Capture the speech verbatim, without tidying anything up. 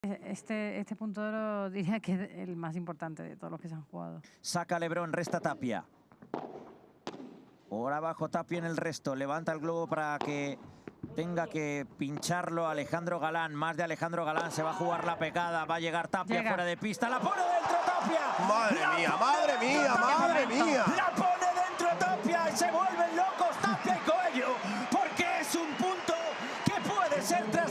Este, este punto de oro diría que es el más importante de todos los que se han jugado. Saca Lebrón, resta Tapia. Por abajo Tapia en el resto. Levanta el globo para que tenga que pincharlo Alejandro Galán. Más de Alejandro Galán. Se va a jugar la pegada. Va a llegar Tapia Llega. fuera de pista. La pone dentro Tapia. Madre La mía, pone madre dentro, mía, Tapia. madre mía. La pone dentro Tapia y se vuelven locos Tapia y Coello. Porque es un punto que puede ser tras